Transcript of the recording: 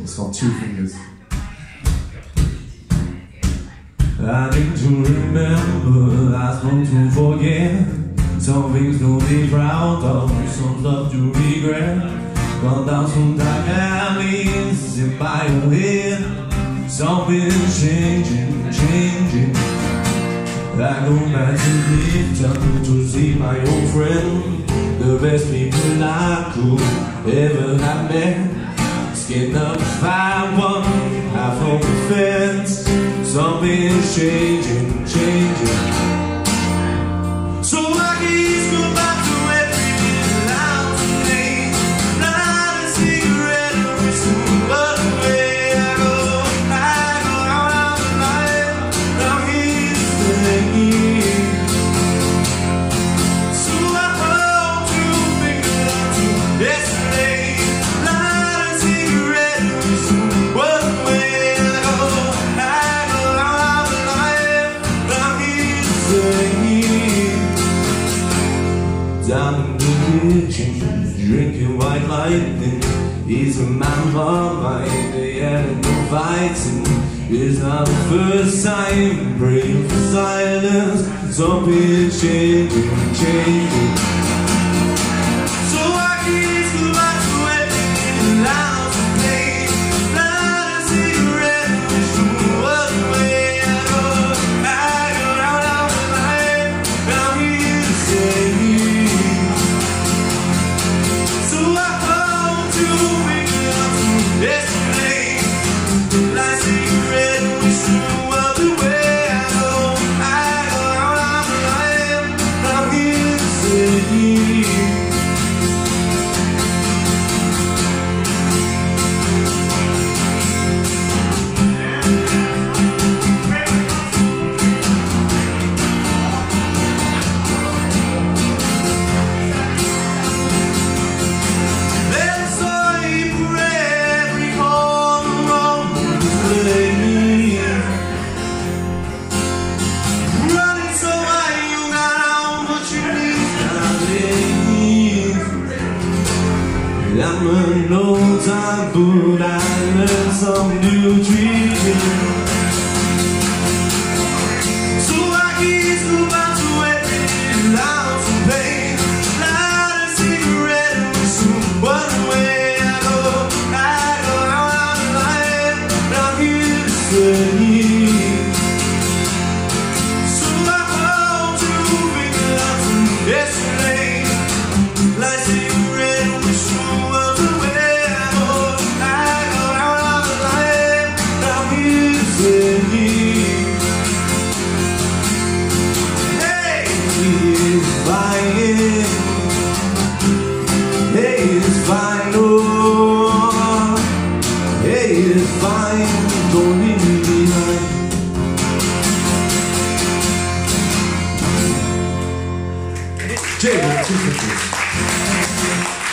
It's called Two Fingers. I need to remember, I suppose to forget. Some things to be proud of, some stuff to regret. Gone down some dark alleys in my own head. Something's changing, changing. I go back to Clifton to see my old friend. The best people I could ever have met. Skin up to find one, half on the fence. Something's changing, changing. So I kiss goodbye to everything out today. Light a cigarette and whistle, but away I go out of life. I'm here to stay. So I hold two fingers to yesterday. Light a cigarette and whistle, but away I go out of life. I'm here to stay. Down in the kitchen, drinking white lightning. He's a man for mind, they had no fighting. It's not the first time, praying for silence. Something's changing, changing. So I kiss goodbye to everything loud today. Light a cigarette and wish you was away. I go out of life. I'm here to stay. Yesterday, like cigarette, wish you were the way I go out of life. I'm here to stay. I'm an old time, but I learned some new tricks. So I kiss goodbye to everything loud some pain. Light a cigarette and whistle, but away I go out of life. I'm here to stay. So I hold two fingers from yesterday. Like cigarette and whistle. Hey, it's fine, oh, hey, it's fine, don't leave me behind. Jay, 2 fingers.